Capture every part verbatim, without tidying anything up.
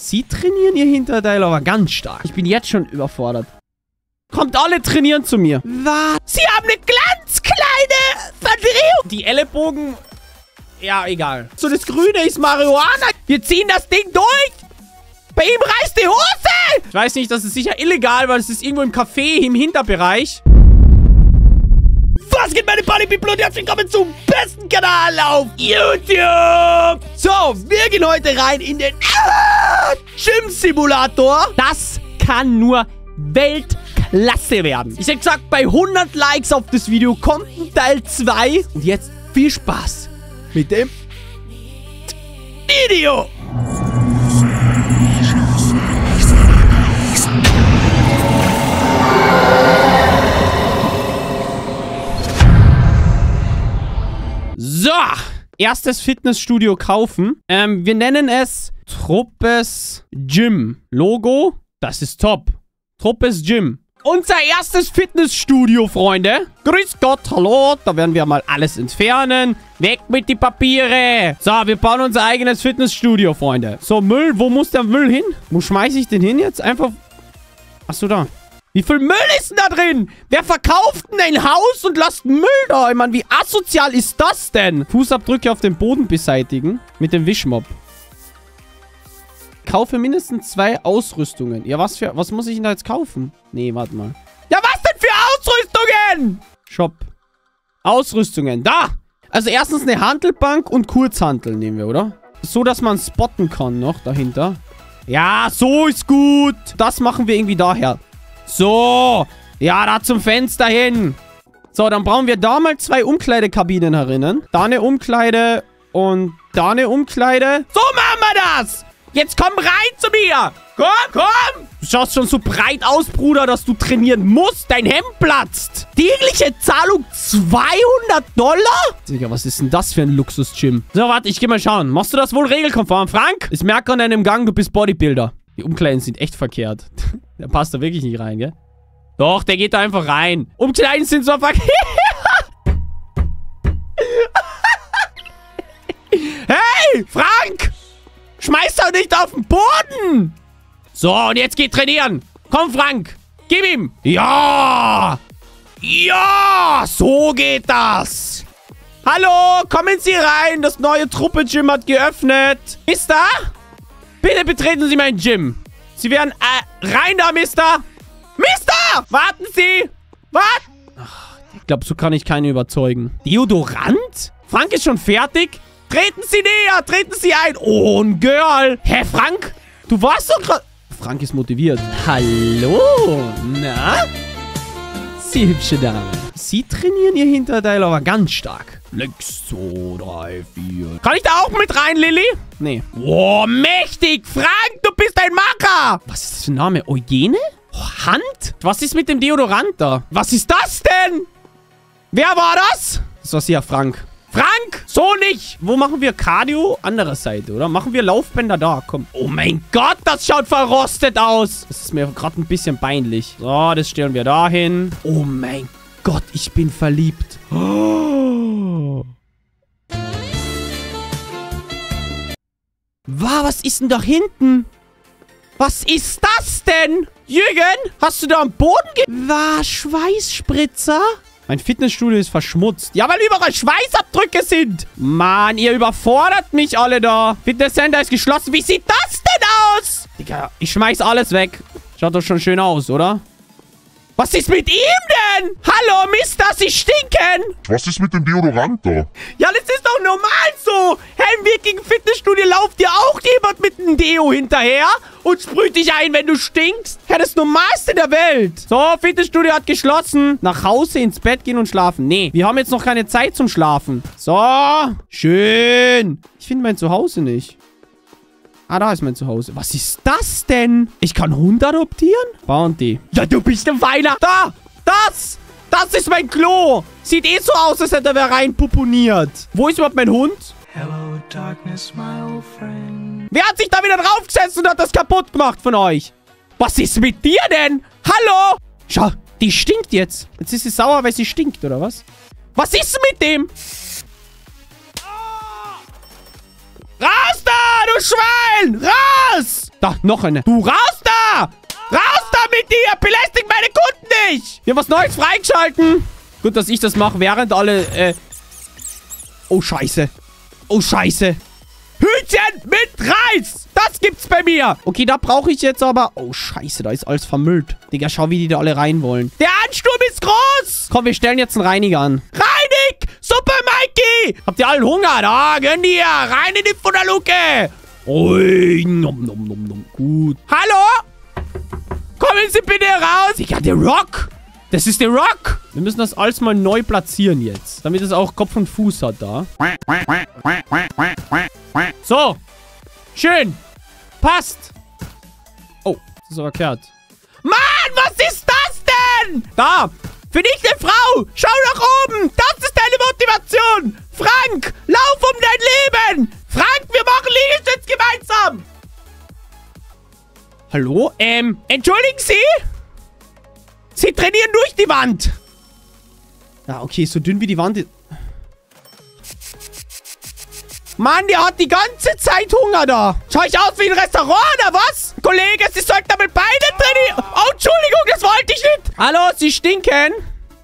Sie trainieren ihr Hinterteil aber ganz stark. Ich bin jetzt schon überfordert. Kommt alle trainieren zu mir. Was? Sie haben eine ganz kleine Verdrehung. Die Ellenbogen... Ja, egal. So, das Grüne ist Marihuana. Wir ziehen das Ding durch. Bei ihm reißt die Hose. Ich weiß nicht, das ist sicher illegal, weil es ist irgendwo im Café im Hinterbereich. Was geht, meine Party-People, und herzlich willkommen zum besten Kanal auf YouTube. So, wir gehen heute rein in den ah, Gym-Simulator. Das kann nur Weltklasse werden. Ich hätte gesagt, bei hundert Likes auf das Video kommt ein Teil zwei. Und jetzt viel Spaß mit dem Video. So, erstes Fitnessstudio kaufen. Ähm, wir nennen es Truppes Gym. Logo, das ist top. Truppes Gym. Unser erstes Fitnessstudio, Freunde. Grüß Gott, hallo. Da werden wir mal alles entfernen. Weg mit die Papiere. So, wir bauen unser eigenes Fitnessstudio, Freunde. So, Müll, wo muss der Müll hin? Wo schmeiße ich den hin jetzt? Einfach... Achso, da. Wie viel Müll ist denn da drin? Wer verkauft denn ein Haus und lasst Müll da? Ich meine, wie asozial ist das denn? Fußabdrücke auf dem Boden beseitigen. Mit dem Wischmopp. Kaufe mindestens zwei Ausrüstungen. Ja, was für... Was muss ich denn da jetzt kaufen? Nee, warte mal. Ja, was denn für Ausrüstungen? Shop. Ausrüstungen. Da! Also erstens eine Hantelbank und Kurzhantel nehmen wir, oder? So, dass man spotten kann noch dahinter. Ja, so ist gut. Das machen wir irgendwie daher. So. Ja, da zum Fenster hin. So, dann brauchen wir da mal zwei Umkleidekabinen herinnen. Da eine Umkleide und da eine Umkleide. So machen wir das. Jetzt komm rein zu mir. Komm, komm. Du schaust schon so breit aus, Bruder, dass du trainieren musst. Dein Hemd platzt. Tägliche Zahlung zweihundert Dollar? Digga, was ist denn das für ein Luxus-Gym? So, warte, ich geh mal schauen. Machst du das wohl regelkonform, Frank? Ich merke an deinem Gang, du bist Bodybuilder. Die Umkleiden sind echt verkehrt. Der passt da wirklich nicht rein, gell? Doch, der geht da einfach rein. Umkleiden sind so verkehrt. Hey, Frank! Schmeiß doch nicht auf den Boden! So, und jetzt geht trainieren. Komm, Frank. Gib ihm. Ja! Ja! So geht das. Hallo, kommen Sie rein. Das neue Truppe-Gym hat geöffnet. Mister? Bitte betreten Sie mein Gym. Sie werden... Äh, rein da, Mister. Mister! Warten Sie. Was? Ach, ich glaube, so kann ich keinen überzeugen. Deodorant? Frank ist schon fertig? Treten Sie näher. Treten Sie ein. Oh, ein Girl. Hä, Frank? Du warst doch gerade... Frank ist motiviert. Hallo. Na? Sie hübsche Dame. Sie trainieren ihr Hinterteil aber ganz stark. Sechs, zwei, drei, vier. Kann ich da auch mit rein, Lilly? Nee. Wow, mächtig. Frank, du bist ein Macher. Was ist das für ein Name? Eugene? Oh, Hand? Was ist mit dem Deodorant da? Was ist das denn? Wer war das? Das war sicher Frank. Frank! So nicht! Wo machen wir Cardio? Andere Seite, oder? Machen wir Laufbänder da, komm. Oh mein Gott, das schaut verrostet aus. Das ist mir gerade ein bisschen peinlich. So, das stellen wir da hin. Oh mein Gott, ich bin verliebt. Oh. Wow, was ist denn da hinten? Was ist das denn? Jürgen, hast du da am Boden ge... War Schweißspritzer? Mein Fitnessstudio ist verschmutzt. Ja, weil überall Schweißabdrücke sind. Mann, ihr überfordert mich alle da. Fitnesscenter ist geschlossen. Wie sieht das denn aus? Digga, ich schmeiß alles weg. Schaut doch schon schön aus, oder? Was ist mit ihm denn? Hallo, Mister, Sie stinken. Was ist mit dem Deodorant da? Ja, das ist doch normal so. Hey, im wirklichen Fitnessstudio lauft dir auch jemand mit einem Deo hinterher und sprüht dich ein, wenn du stinkst. Ja, das Normalste der Welt. So, Fitnessstudio hat geschlossen. Nach Hause, ins Bett gehen und schlafen. Nee, wir haben jetzt noch keine Zeit zum Schlafen. So, schön. Ich finde mein Zuhause nicht. Ah, da ist mein Zuhause. Was ist das denn? Ich kann Hund adoptieren? Bounty. Ja, du bist ein Weiner. Da! Das! Das ist mein Klo! Sieht eh so aus, als hätte er rein pupuniert. Wo ist überhaupt mein Hund? Hello, darkness, my old friend. Wer hat sich da wieder draufgesetzt und hat das kaputt gemacht von euch? Was ist mit dir denn? Hallo? Schau, die stinkt jetzt. Jetzt ist sie sauer, weil sie stinkt, oder was? Was ist mit dem? Raus da, du Schwein! Raus! Da, noch eine. Du, raus da! Raus da mit dir! Belästigt meine Kunden nicht! Wir haben was Neues freigeschalten. Gut, dass ich das mache, während alle, äh... Oh, scheiße. Oh, scheiße. Hühnchen mit Reis! Das gibt's bei mir! Okay, da brauche ich jetzt aber... Oh, scheiße, da ist alles vermüllt. Digga, schau, wie die da alle rein wollen. Der Ansturm ist groß! Komm, wir stellen jetzt einen Reiniger an. Reinig! Super, Mikey! Habt ihr allen Hunger? Da, gönn dir! Rein in die Futterluke! Ui, nom, nom, nom, nom. Gut. Hallo? Kommen Sie bitte raus! Digga, der Rock! Das ist der Rock! Wir müssen das alles mal neu platzieren jetzt. Damit es auch Kopf und Fuß hat da. So. Schön. Passt. Oh, das ist aber verkehrt. Mann, was ist das denn? Da. Vernichte Frau. Schau nach oben. Das ist deine Motivation. Frank, lauf um dein Leben. Frank, wir machen Liegestütz gemeinsam. Hallo? Ähm, entschuldigen Sie? Sie trainieren durch die Wand. Ja, okay, so dünn wie die Wand ist. Mann, der hat die ganze Zeit Hunger da. Schau ich aus wie ein Restaurant, oder was? Kollege, Sie sollten damit beide trainieren. Oh, Entschuldigung, das wollte ich nicht. Hallo, Sie stinken.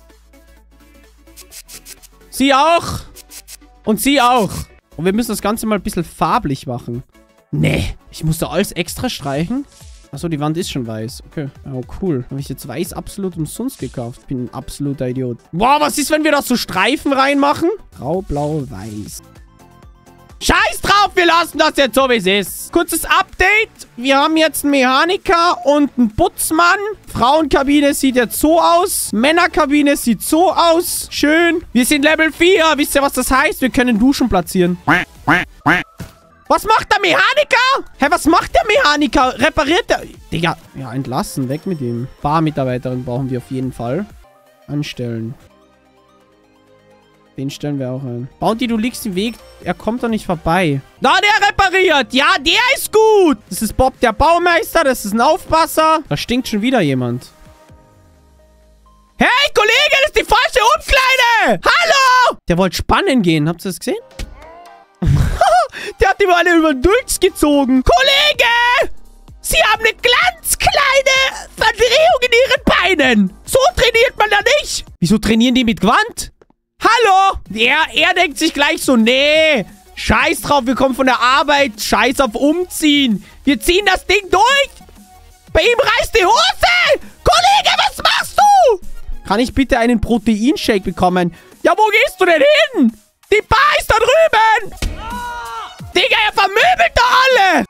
Sie auch. Und Sie auch. Und wir müssen das Ganze mal ein bisschen farblich machen. Nee, ich muss da alles extra streichen. Achso, die Wand ist schon weiß. Okay. Oh, cool. Habe ich jetzt weiß absolut umsonst gekauft. Bin ein absoluter Idiot. Boah, was ist, wenn wir da so Streifen reinmachen? Grau, blau, weiß. Scheiß drauf, wir lassen das jetzt so, wie es ist. Kurzes Update. Wir haben jetzt einen Mechaniker und einen Putzmann. Frauenkabine sieht jetzt so aus. Männerkabine sieht so aus. Schön. Wir sind Level vier. Wisst ihr, was das heißt? Wir können Duschen platzieren. Was macht der Mechaniker? Hä, was macht der Mechaniker? Repariert der... Digga, ja, entlassen. Weg mit ihm. Barmitarbeiterin brauchen wir auf jeden Fall. Anstellen. Den stellen wir auch ein. Bounty, du liegst im Weg. Er kommt doch nicht vorbei. Da, der repariert. Ja, der ist gut. Das ist Bob, der Baumeister. Das ist ein Aufpasser. Da stinkt schon wieder jemand. Hey, Kollege, das ist die falsche Umkleide. Hallo. Der wollte spannen gehen. Habt ihr das gesehen? Der hat ihm alle über den Dulz gezogen. Kollege! Sie haben eine ganz kleine Verdrehung in ihren Beinen. So trainiert man da nicht. Wieso trainieren die mit Gewand? Hallo? Der, er denkt sich gleich so, nee, scheiß drauf, wir kommen von der Arbeit, scheiß auf Umziehen. Wir ziehen das Ding durch. Bei ihm reißt die Hose. Kollege, was machst du? Kann ich bitte einen Proteinshake bekommen? Ja, wo gehst du denn hin? Die Bar ist da drüben. Digga, er vermöbelt da alle.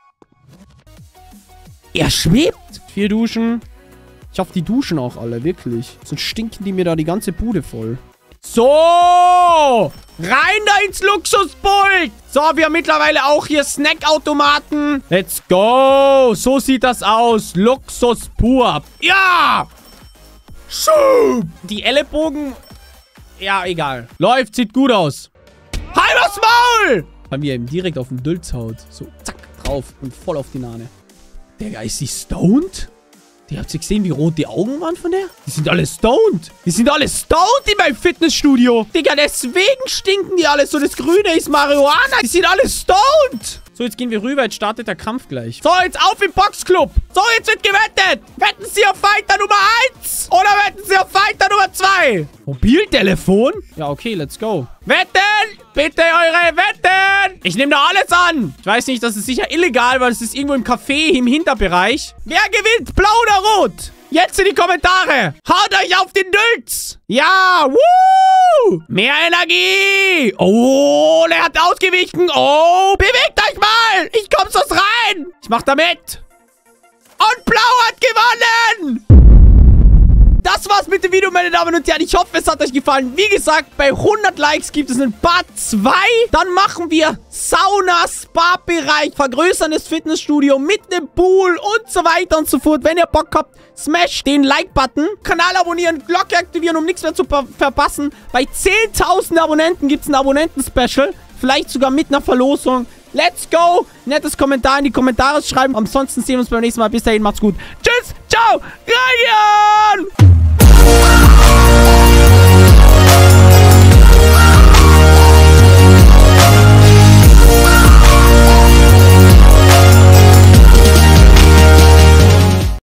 Er schwebt. Vier Duschen. Ich hoffe, die duschen auch alle, wirklich. Sonst stinken die mir da die ganze Bude voll. So. Rein da ins Luxuspult. So, wir haben mittlerweile auch hier Snackautomaten. Let's go. So sieht das aus. Luxus pur. Ja. Schub. Die Ellenbogen. Ja, egal. Läuft, sieht gut aus. Halbes Maul. Weil mir eben direkt auf den Dülz haut. So, zack, drauf und voll auf die Nane. Digga, ist sie stoned? Die habt ihr gesehen, wie rot die Augen waren von der? Die sind alle stoned. Die sind alle stoned in meinem Fitnessstudio. Digga, deswegen stinken die alle so. Das Grüne ist Marihuana. Die sind alle stoned. So, jetzt gehen wir rüber. Jetzt startet der Kampf gleich. So, jetzt auf im Boxclub. So, jetzt wird gewettet. Wetten Sie auf Fighter Nummer eins oder wetten Sie auf Fighter Nummer zwei? Mobiltelefon? Ja, okay, let's go. Wetten! Bitte eure Wetten! Ich nehme da alles an. Ich weiß nicht, das ist sicher illegal, weil es ist irgendwo im Café im Hinterbereich. Wer gewinnt? Blau oder rot? Jetzt in die Kommentare. Haut euch auf den Dülz. Ja, woo! Mehr Energie. Oh, der hat ausgewichen. Oh, bewegt euch mal. Ich komm sonst rein. Ich mach da mit. Und Blau hat gewonnen. Das war's mit dem Video, meine Damen und Herren. Ich hoffe, es hat euch gefallen. Wie gesagt, bei hundert Likes gibt es einen Part zwei. Dann machen wir Sauna, Spa-Bereich, vergrößern das Fitnessstudio mit einem Pool und so weiter und so fort. Wenn ihr Bock habt, smash den Like-Button. Kanal abonnieren, Glocke aktivieren, um nichts mehr zu ver verpassen. Bei zehntausend Abonnenten gibt es ein Abonnenten-Special. Vielleicht sogar mit einer Verlosung. Let's go. Nettes Kommentar in die Kommentare schreiben. Ansonsten sehen wir uns beim nächsten Mal. Bis dahin, macht's gut. Tschüss, ciao, Radian!